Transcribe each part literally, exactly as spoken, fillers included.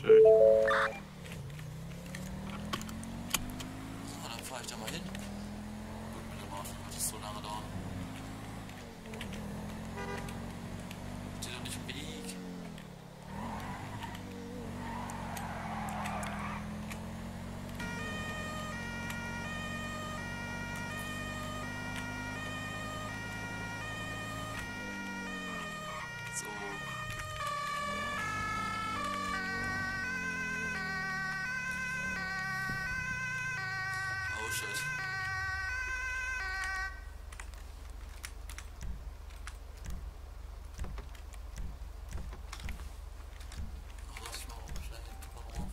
Schön. So, dann fahre ich da mal hin. Gut, mit dem Auto wird es so lange dauern. Steht doch nicht im Weg. So. Oh shit. Oh, lass ich mal umstellen. Warum?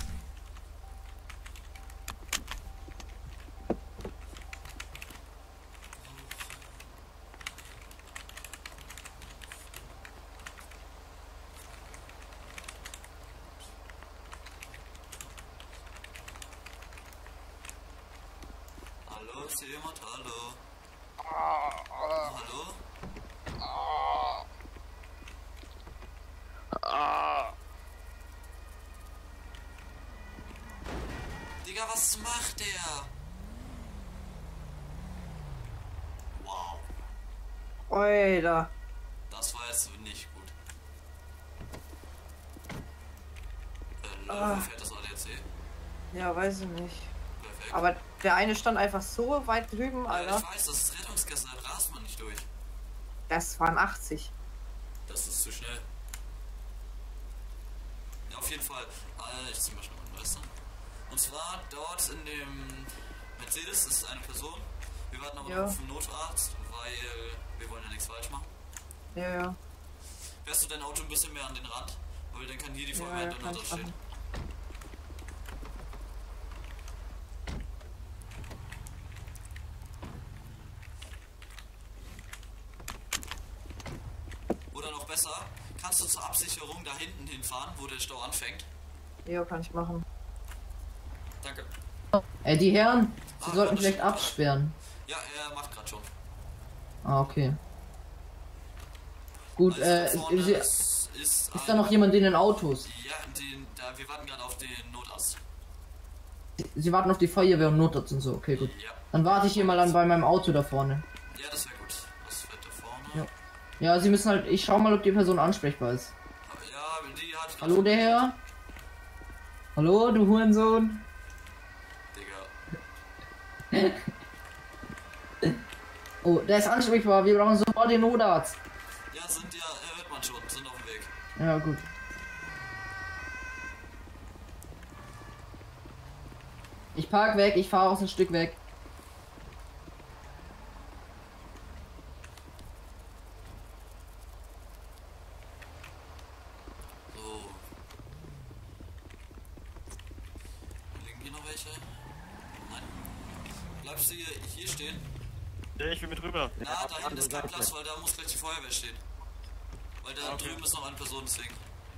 Hallo, ist hier jemand? Hallo? Hallo? Digga, was macht der? Wow, Alter. das war jetzt nicht gut. Äh, Ah. wo fährt das A D A C? Ja, weiß ich nicht. Perfekt. Aber der eine stand einfach so weit drüben, Ja, Alter. ich weiß, das ist Rettungsgasse, da rast man nicht durch. Das waren achtzig. Das ist zu schnell. Ja, auf jeden Fall. Äh, ich zieh mal schnell meinen Meister. Und zwar dort in dem Mercedes ist eine Person. Wir warten aber Ja. noch auf den Notarzt, weil wir wollen ja nichts falsch machen. Ja, ja. Fährst du dein Auto ein bisschen mehr an den Rand? Weil dann kann hier die Ja, Feuerwehr ja, dann kann da ich stehen. machen. Oder noch besser, kannst du zur Absicherung da hinten hinfahren, wo der Stau anfängt? Ja, kann ich machen. Danke. Ey, die Herren, sie Ah, sollten das vielleicht stimmt. absperren. Ja, er macht gerade schon. Ah, okay. Gut, Also äh, da ist, vorne ist, ist, ist, ist da noch jemand in den Autos? Ja, den, da, wir warten gerade auf den Notarzt. Sie warten auf die Feuerwehr und Notarzt und so, okay, gut. Ja. Dann warte ich hier mal an bei meinem Auto da vorne. Ja, das wäre gut. Was fährt da vorne? Ja. Ja, sie müssen halt, ich schau mal, ob die Person ansprechbar ist. Ja, die hat... Hallo, der Herr? Hallo, du Hurensohn? Digga. Oh, der ist ansprechbar, wir brauchen sofort den Notarzt. Ja, sind ja, hört man schon, sind auf dem Weg. Ja, gut. Ich park weg, ich fahre aus ein Stück weg. So. Liegen hier noch welche? Nein. Bleibst du hier, hier stehen? Ja, ich will mit rüber. Na, da hinten ist kein Platz, weil da muss gleich die Feuerwehr stehen. Weil da Okay. drüben ist noch eine Person, deswegen.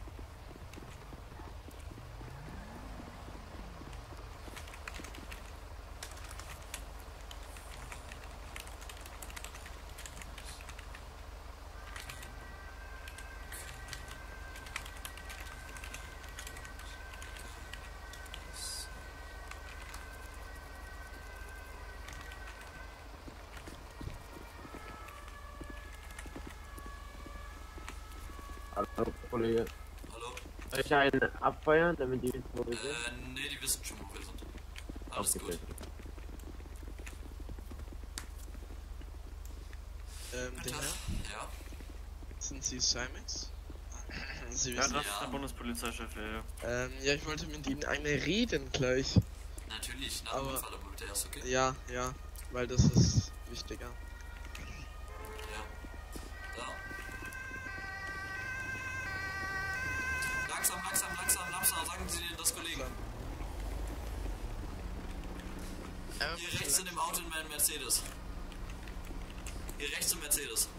Hallo, Kollege. Hallo? Soll ich einen abfeuern, damit die wissen, wo wir sind? Äh, nee, die wissen schon, wo wir sind. Alles Okay. gut. Ähm, Guten der Tag. Herr, Ja? sind Sie Simex? Sie Ja, wissen, das ja. ist der Bundespolizeichef, ja, ja. ähm, ja, ich wollte mit Ihnen eine reden gleich. Natürlich, nach dem Aber- Unfall, aber bitte erst, okay? Ja, ja, weil das ist wichtiger. Ja. Da. Langsam, langsam, langsam, langsam, sagen Sie das Kollegen. Ähm, Hier rechts in dem Auto in meinem Mercedes. Hier rechts im Mercedes.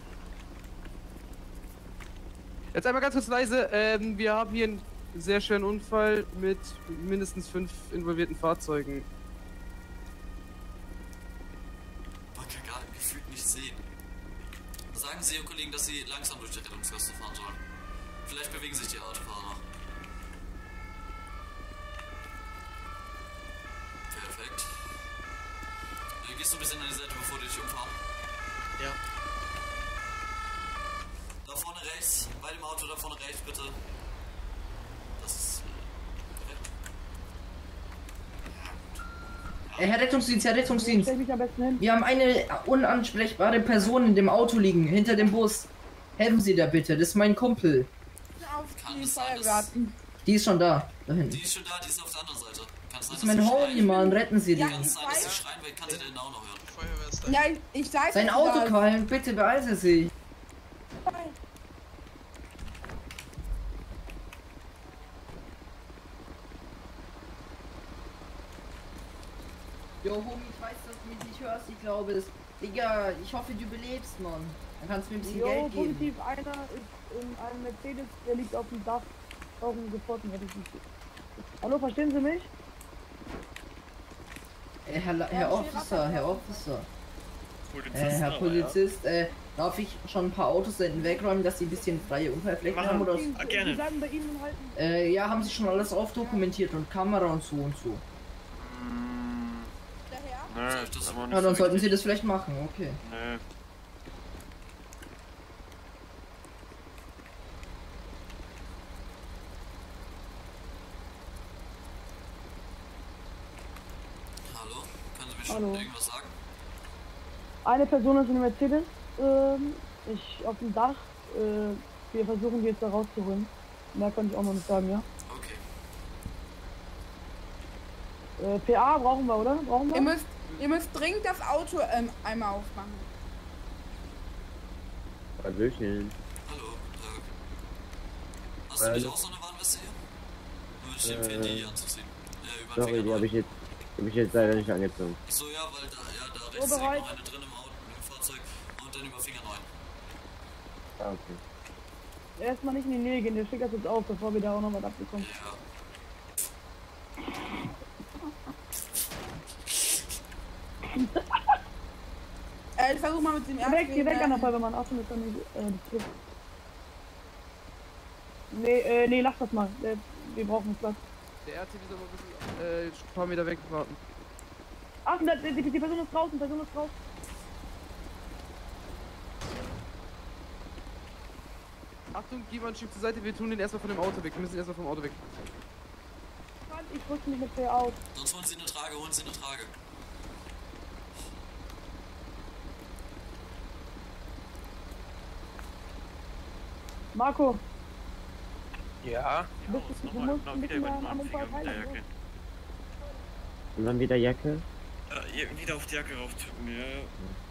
Jetzt einmal ganz kurz leise. Ähm, wir haben hier einen sehr schweren Unfall mit mindestens fünf involvierten Fahrzeugen. Man kann gar gefühlt nicht sehen. Sagen Sie Ihren Kollegen, dass sie langsam durch die Rettungsgasse fahren sollen. Vielleicht bewegen sich die Autofahrer noch. gehst du ein bisschen an die Seite, bevor die dich umfahren? Ja. Da vorne rechts, bei dem Auto da vorne rechts, bitte. Das ist... Äh, Herr Rettungsdienst, Herr Rettungsdienst. Stell mich am besten hin. Wir haben eine unansprechbare Person in dem Auto liegen, hinter dem Bus. Helfen Sie da bitte, das ist mein Kumpel. Auf Kann die es sein, dass- Feuergarten. Die ist schon da, da hinten. Die ist schon da, die ist auf der anderen Seite. Kann es sein, Das ist mein sie Homie, schreien? Mann, retten Sie Ja, den. Kann es sein, dass sie weiß. schreien, weil ich kann sie denn auch noch hören. Feuerwehr ist da. Ja, ich, ich sag Sein dir Auto das. kallen, bitte beeile sich. Jo, Homie, ich weiß, dass du mich nicht hörst, ich glaube es. Digga, ich hoffe, du überlebst, Mann. Dann kannst du mir ein bisschen Jo, Geld geben. positiv, einer ist in einem Mercedes, der liegt auf dem Dach. Auf dem Gefoten, hätte ich nicht. Hallo, verstehen Sie mich? Äh, Herr, La- Herr Officer, Herr Officer. Polizist, Äh, Herr aber, Polizist, äh, darf ich schon ein paar Autos da hinten wegräumen, dass sie ein bisschen freie Unfallflächen Machen haben oder? Ah, gerne. Sie bleiben bei Ihnen und halten. Äh, ja, haben sie schon alles aufdokumentiert und Kamera und so und so. Ja. Hm, Daher? nö, Soll ich das- aber nicht Ja, dann so sollten sie wichtig. das vielleicht machen, okay. Nö. Hallo? Können Sie mir schon Hallo. irgendwas sagen? Eine Person ist in einem Mercedes, ähm, ich auf dem Dach. Äh, wir versuchen die jetzt da rauszuholen. Mehr kann ich auch noch nicht sagen, ja. Okay. Äh, P A brauchen wir, oder? Brauchen Ihr wir? müsst, ihr müsst dringend das Auto ähm, einmal aufmachen. Hallöchen. Hallo, guten Tag. Hast du Hallo. nicht auch so eine Warnweste hier? Würde ich dir empfehlen, die hier anzuziehen. Ja, über den Sorry, die Finger habe ich jetzt, die hab ich jetzt leider nicht angezogen. Ach so, ja, weil da, ja, da rechts liegt bereit. noch eine drin im Auto, im Fahrzeug und dann über Finger neun. Ah, okay. Erstmal nicht in die Nähe gehen, der schickt das jetzt auf, bevor wir da auch noch was abbekommen. Ja. Äh, ich versuche mal mit dem Geh weg, geh weg äh, an der Feuerwehrmann. Achtung, das kann nicht, äh, das trifft. Nee, äh, nee, lass das mal. Äh, wir brauchen Platz. Der R T soll mal ein bisschen äh, ein paar Meter weg warten. Achtung, da- die, die Person ist draußen, die Person ist draußen. Achtung, geh mal ein Stück zur Seite, wir tun den erstmal von dem Auto weg. Wir müssen ihn erstmal vom Auto weg. Ich rüste mich mit P A aus. Sonst holen Sie eine Trage, holen Sie eine Trage. Marco, Ja. du, bist, du Nochmal, musst noch ein wieder bisschen über mehr den am neuen Unfall Finger mit der teilhaben. Jacke. Und dann wieder Jacke. Äh, wieder auf die Jacke rauftippen, ja.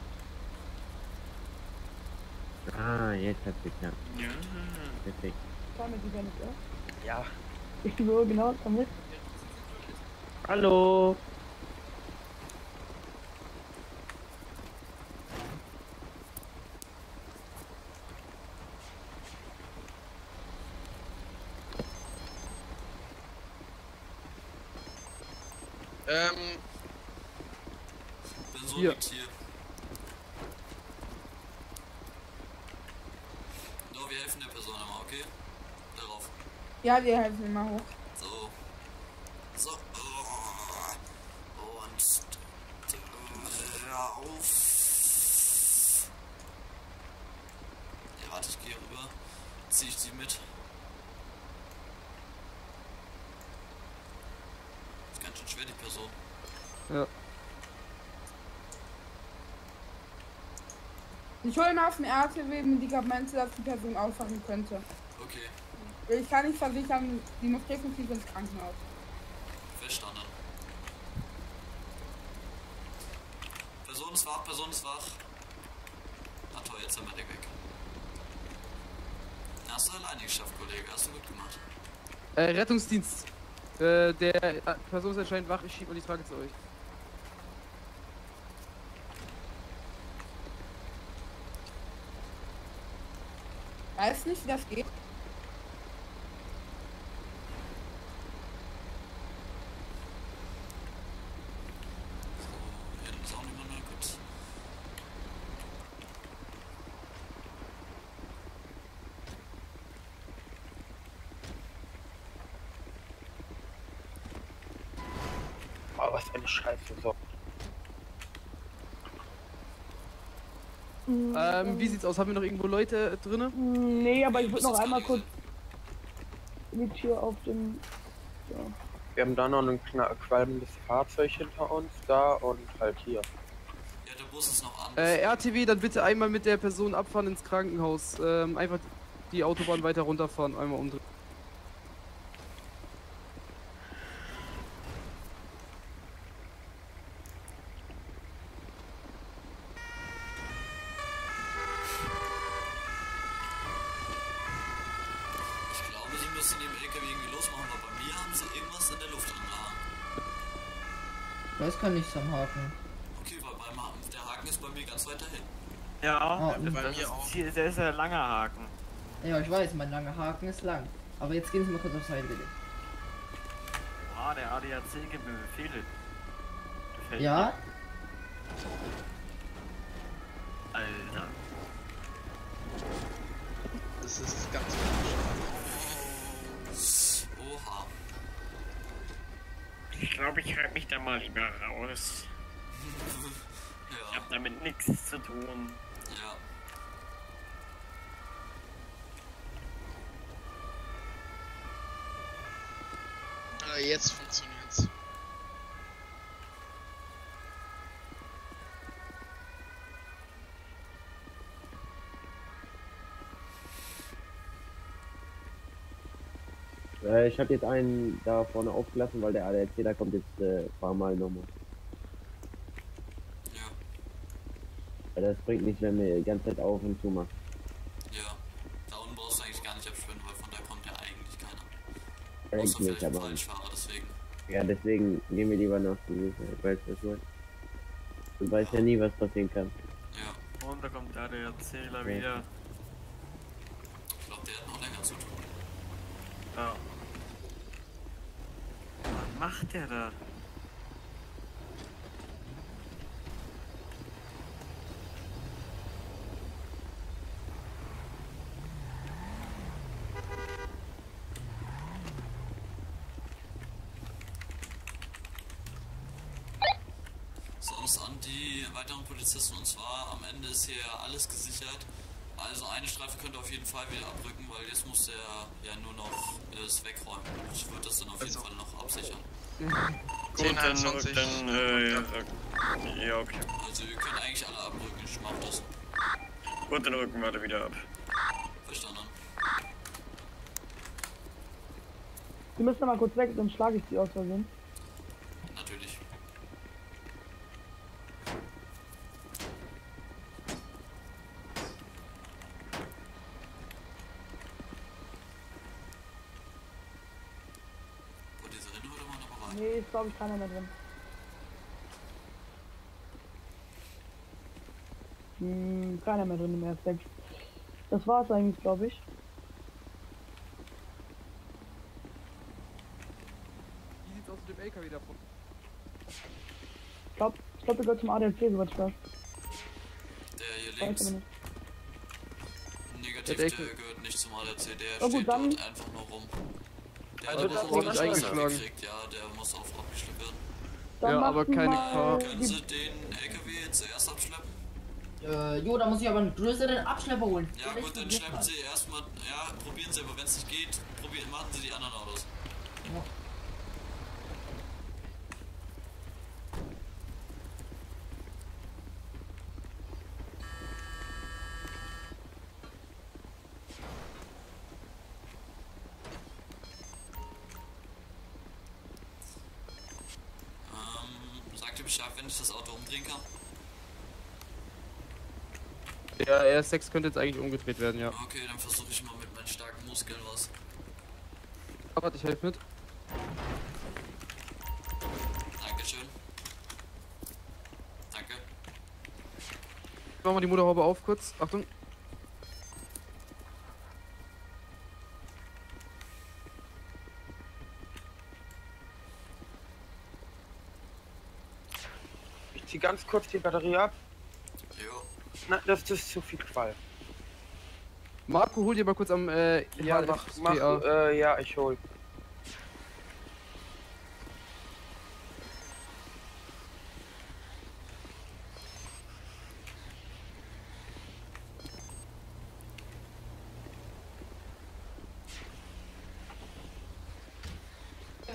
Ah, jetzt hat's geklappt. Ja. Perfekt. Fahr mit dieser nicht, ja? Ja. Ich so, genau, komm mit. Hallo. Ähm, Person Hier. liegt hier. So, wir helfen der Person immer, okay? Darauf. Ja, wir helfen ihm mal hoch. So. So. Und hör auf. Ja, warte, ich gehe rüber. Zieh ich sie mit. Ist ganz schön schwer, die Person. Ja. Ich hole mal auf dem R T W Medikamente, dass die Person aufwachen könnte. Okay, Ich kann nicht versichern, die muss definitiv ins Krankenhaus. verstanden. Person ist wach, Person ist wach. Na toll, jetzt sind wir weg. Hast du alleine geschafft, Kollege. Hast du gut gemacht. Äh, Rettungsdienst. Äh, der äh, Person ist anscheinend wach, ich schieb mal die Trage zu euch. Weiß nicht, wie das geht. So, hier ist auch niemand mehr. Gut. Oh, was eine Scheiße. So. Ähm, wie sieht's aus? Haben wir noch irgendwo Leute drinne? Nee, aber ich würde noch Das ist einmal gar kurz die Tür auf dem... Ja. Wir haben da noch ein kna- qualmendes Fahrzeug hinter uns, da und halt hier. Ja, der Bus ist noch an. Äh, R T W, dann bitte einmal mit der Person abfahren ins Krankenhaus. Ähm, einfach die Autobahn weiter runterfahren, einmal umdrehen. Ich glaube, sie müssen den L K W irgendwie losmachen, weil bei mir haben sie irgendwas in der Luftanlage. Das kann nichts am Haken. Okay, weil beim Ha- der Haken ist bei mir ganz weit dahin. Ja, Ah, das, und- Bei das mir ist, auch. hier, der ist ja langer Haken. Ja, ich weiß, mein langer Haken ist lang. Aber jetzt gehen Sie mal kurz auf Seite, bitte. Ah, der A D A C gibt mir Befehle. Gefällt Ja? mir. Alter. Das ist ganz Oha. Ich glaube, ich halte mich da mal lieber raus. Ich Ja, habe damit nichts zu tun. ja. Ah, jetzt funktioniert's. Äh, ich habe jetzt einen da vorne aufgelassen, weil der A D A C da kommt jetzt äh, ein paar Mal nochmal. Ja, Weil das bringt nichts, wenn wir die ganze Zeit auf und zu machen. ja. Da unten brauchst du eigentlich gar nicht abschwimmen, weil von da kommt ja eigentlich keiner. Bringt Außer nicht, vielleicht ein aber Falschfahrer, deswegen. ja, deswegen gehen wir lieber nach Sicherheit, weil es das wird. Du weißt ja nie, was passieren kann. Ja, Und da kommt der Erzähler Ja. wieder. ich glaube, der hat noch länger zu tun. Ja. Was macht der da? Sonst an die weiteren Polizisten, und zwar am Ende ist hier alles gesichert. Also eine Streife könnte auf jeden Fall wieder abrücken, weil jetzt muss der ja nur noch äh, es wegräumen. Ich würde das dann auf jeden Also. Fall noch absichern. Gut, zehn dann, einundzwanzig. dann, äh, ja, äh, ja, okay. Also ihr könnt eigentlich alle abrücken, ich mach das. Gut, dann rücken wir da wieder ab. Verstanden? Sie müssen mal kurz weg, dann schlage ich sie aus Versehen. Natürlich. Wollt ihr sie rennen oder mal noch bereit? Nee, ist glaube ich keiner mehr drin. Hm, keiner mehr drin im Airstack. Das war's eigentlich, glaube ich. Wie sieht's aus mit dem L K W davon? Ich glaube, ich glaub, der gehört zum A D A C, soweit ich weiß. Der hier Weiß links. aber nicht. Negativ, Der der Deckel. gehört nicht zum A D A C, der Na gut, steht dann- dort einfach nur rum. Der Also hat das auch wurde nicht eingeschlagen. gekriegt, ja, der muss auf abgeschleppt werden. Dann Ja, aber machen keine mal Gefahr. Können die- Sie den L K W zuerst abschleppen? Äh, jo, da muss ich aber einen größeren Abschlepper holen. Ja Der gut, dann explodiert schleppen grad. Sie erstmal, ja, probieren Sie, aber wenn es nicht geht, probieren, machen Sie die anderen Autos. Ja. Ähm, sagt ihr Bescheid, wenn ich das Auto umdrehen kann? Der R sechs könnte jetzt eigentlich umgedreht werden, ja. Okay, dann versuche ich mal mit meinen starken Muskeln was. Aber ich helfe mit. Dankeschön. Danke. Machen wir die Motorhaube auf kurz. Achtung. Ich zieh ganz kurz die Batterie ab. Jo. Na, das ist zu viel Qual. Marco, hol dir mal kurz am äh, Ja, mach, mach, H F P A. äh, ja, ich hol.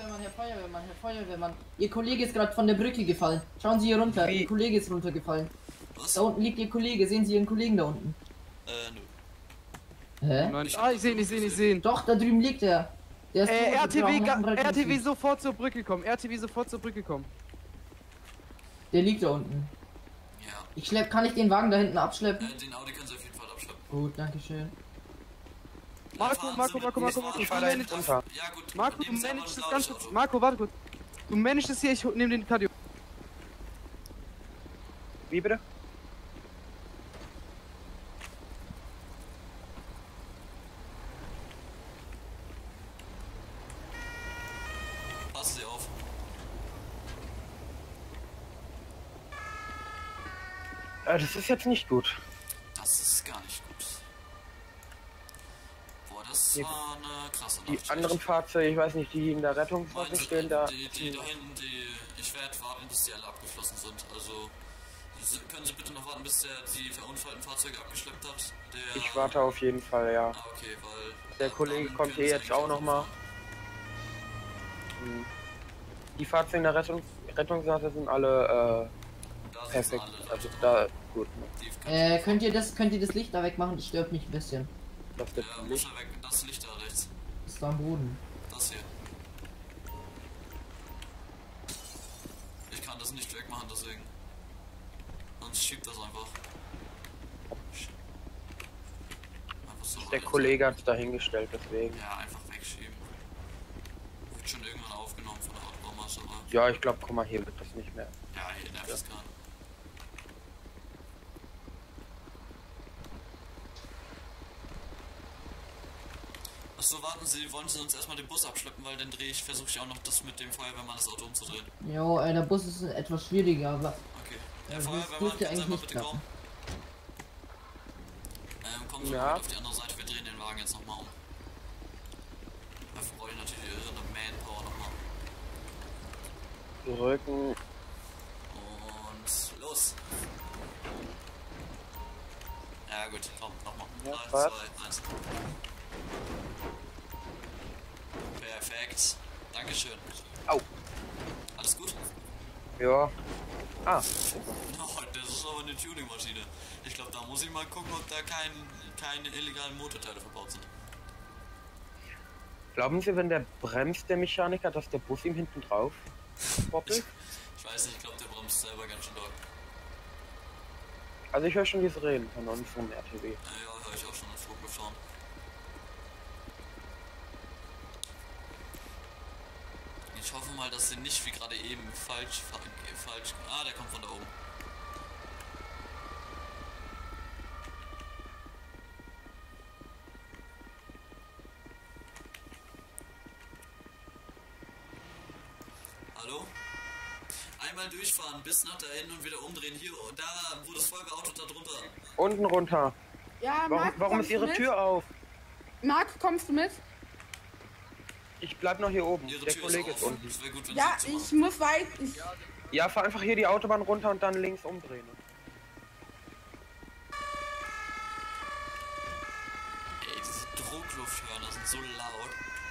Feuerwehrmann, Herr Feuerwehrmann, Herr Feuerwehrmann. Ihr Kollege ist gerade von der Brücke gefallen. Schauen Sie hier runter. Wie? Ihr Kollege ist runtergefallen. Was? Da unten liegt Ihr Kollege. Sehen Sie Ihren Kollegen da unten? Äh, nö. Hä? Nein. Ah, ich sehe ihn, ich sehe ihn, ich sehe ihn. Doch, da drüben liegt er. Der ist Äh, tot, R T W, wir brauchen ga- einen R T W Rettungsdienst. sofort zur Brücke kommen. R T W sofort zur Brücke kommen. Der liegt da unten. Ja. Ich schlepp, kann ich den Wagen da hinten abschleppen? Äh, den Audi können Sie auf jeden Fall abschleppen. Gut, danke schön. Marco, Fahren Marco, Sie Marco, mit- Marco, fahren Marco, Sie ich mit- fahr da jetzt runter. Ja gut. Marco, du nehmen Sie einfach managst das das ganz Auto. kurz. Marco, warte kurz. Du managst es hier, ich nehme den Cardio. Wie bitte? Passen Sie auf. Äh, das ist jetzt nicht gut. Das ist gar nicht gut. Boah, das Die- war eine krasse Die Nacht. anderen Fahrzeuge, ich weiß nicht, die in der Rettungswache Meinen Sie, stehen, da. Die, die da hinten, die. Ich werde warten, bis die alle abgeschlossen sind. Also. Sie- Können Sie bitte noch warten, bis der die verunfallten Fahrzeuge abgeschleppt hat? Der, Ich warte auf jeden Fall, ja. Ah, okay, weil. Der äh, Kollege dann kommt können hier Sie jetzt eigentlich auch noch mal. fahren. Hm. Die Fahrzeuge in der Rettung, Rettungswache sind alle Da äh, sind perfekt. sie alle. Also da gut. Die kann Äh, könnt ihr das, könnt ihr das Licht da wegmachen? Das stört mich ein bisschen. Das wird Ja, muss nicht. er weg. Das Licht da rechts. Das ist da am Boden. Das hier. Ich kann das nicht wegmachen, deswegen. Sonst schiebt das einfach. Einfach so Der rein. Kollege hat es dahingestellt, deswegen. Ja, einfach wegschieben. Wird schon irgendwann aufgenommen von der Autobahnmasse, aber. Ja, ich glaube, guck mal, hier wird das nicht mehr. Ja, hier nervt es gar nicht. Achso, warten Sie, wollen Sie uns erstmal den Bus abschleppen, weil dann drehe ich, versuche ich auch noch das mit dem Feuerwehrmann das Auto umzudrehen. Jo, äh, der Bus ist etwas schwieriger, aber Okay. Ja, Der das Feuerwehrmann, dürfte können Sie eigentlich mal nicht bitte kommen? Ähm, kommen Sie Ja. mal mit auf die andere Seite, wir drehen den Wagen jetzt nochmal um. Dafür brauche ich natürlich irre Manpower nochmal. Drücken. Und los! Ja gut, komm, nochmal. Ja, drei, passt. zwei, eins. Perfekt. Dankeschön. Au. Alles gut? Ja. Ah, Oh, das ist aber eine Tuning-Maschine. Ich glaube, da muss ich mal gucken, ob da kein, keine illegalen Motorteile verbaut sind. glauben Sie, wenn der bremst, der Mechaniker, dass der Bus ihm hinten drauf boppelt? Ich weiß nicht, ich glaube, der bremst selber ganz schön doll. Also ich höre schon dieses Reden von unserem R T W. Ja, ja, höre ich auch schon im Flug gefahren. Ich hoffe mal, dass sie nicht wie gerade eben falsch fahren. Falsch. Ah, der kommt von da oben. Hallo? Einmal durchfahren bis nach da hinten und wieder umdrehen. Hier, und da, wo das Feuerwehrauto da drunter. Unten runter. Ja, Warum, Marc, warum kommst ist Ihre du mit? Tür auf? Marc, kommst du mit? Ich bleib noch hier oben. Ihre Der Tür Kollege ist ist offen. unten. Es wäre gut, wenn Ja, Sie die ich zumachen. muss weit. Ich, Ja, fahr einfach hier die Autobahn runter und dann links umdrehen. Ey, diese Drucklufthörner sind so laut.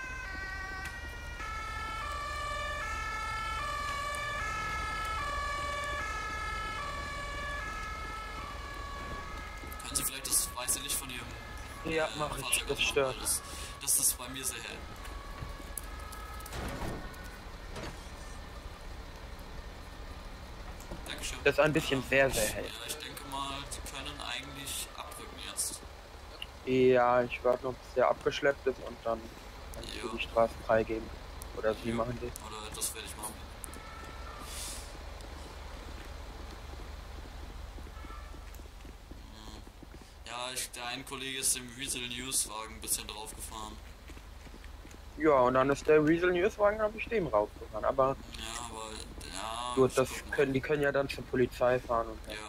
Können Sie vielleicht das weiße Licht von Ihrem Ja, äh, mach ich. Fahrzeug Das ausmachen? stört. Weil Das, das ist bei mir sehr hell. Dankeschön. Das ist ein bisschen sehr, sehr hell. Ja, ich denke mal, Sie können eigentlich abrücken jetzt. Ja, ich warte noch, bis der abgeschleppt ist und dann kann ich Ja. dir die Straße freigeben. Oder Sie Ja. machen das. Oder das werde ich machen. Hm. Ja, ich, der ein Kollege ist im Weasel Newswagen ein bisschen draufgefahren. Ja, und dann ist der Weasel Newswagen, habe ich dem raufgefahren. Aber Ja, aber ja. gut, ich das guck mal. können, die können ja dann zur Polizei fahren und Ja.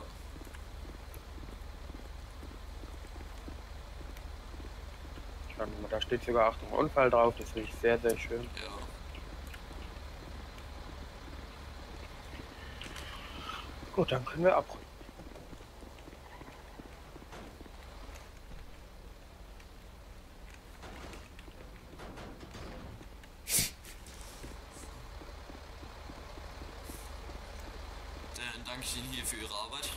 dann, da steht sogar Achtung Unfall drauf, das finde ich sehr, sehr schön. Ja. Gut, dann können wir abrücken. danke ich Ihnen hier für Ihre Arbeit.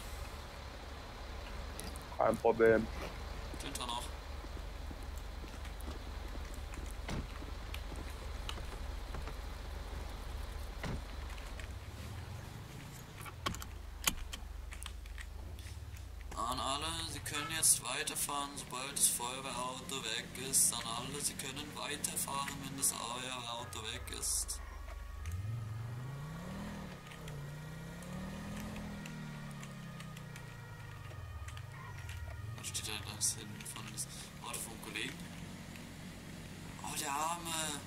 Kein Problem. Schönen Tag noch. An alle, Sie können jetzt weiterfahren, sobald das Feuerwehrauto weg ist. An alle, Sie können weiterfahren, wenn das Feuerwehrauto weg ist. Was steht da das hinten von das Auto vom Kollegen? Oh, der Arme!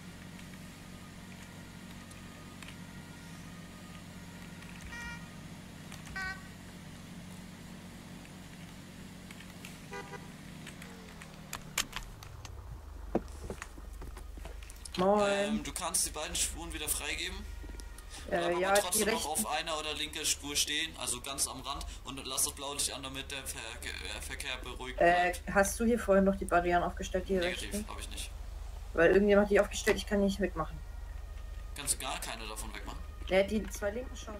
Moin. Ähm, du kannst die beiden Spuren wieder freigeben. Äh, Bleib ja, aber die trotzdem noch rechten. auf einer oder linker Spur stehen, also ganz am Rand, und lass das Blaulicht an, damit der Verkehr, äh, Verkehr beruhigt Äh, bleibt. hast du hier vorhin noch die Barrieren aufgestellt, die Negativ, rechten? habe ich nicht. Weil irgendjemand hat die aufgestellt, ich kann die nicht wegmachen. Kannst du gar keine davon wegmachen? Ja, die zwei linken schon.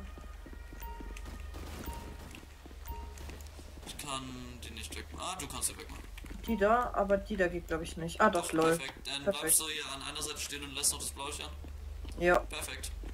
Ich kann die nicht wegmachen. Ah, du kannst sie wegmachen. Die da, aber die da geht glaube ich nicht. Ah doch, lol. Perfekt, dann Perfekt. bleibst du hier an einer Seite stehen und lässt noch das Blaulicht an. Ja. Perfekt.